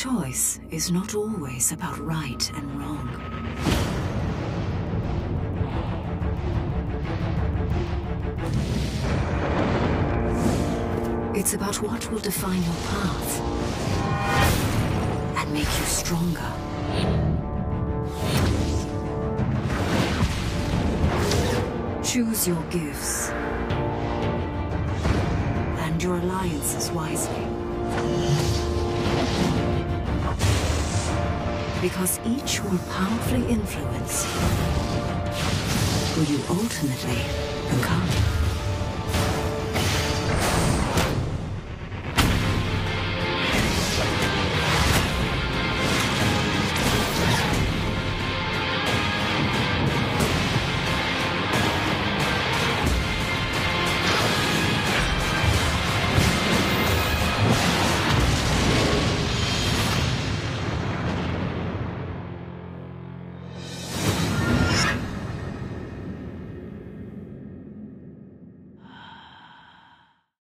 Choice is not always about right and wrong. It's about what will define your path and make you stronger. Choose your gifts and your alliances wisely. Because each will powerfully influence who you ultimately become.